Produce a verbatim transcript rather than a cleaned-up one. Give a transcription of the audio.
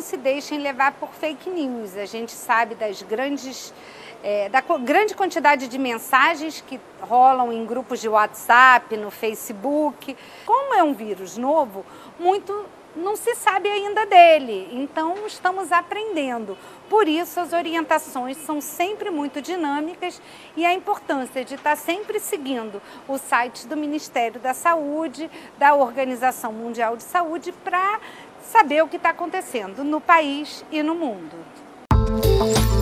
não se deixem levar por fake news. A gente sabe das grandes, é, da grande quantidade de mensagens que rolam em grupos de WhatsApp, no Facebook. Como é um vírus novo, muito não se sabe ainda dele, então estamos aprendendo. Por isso as orientações são sempre muito dinâmicas e a importância de estar sempre seguindo o site do Ministério da Saúde, da Organização Mundial de Saúde, para saber o que está acontecendo no país e no mundo.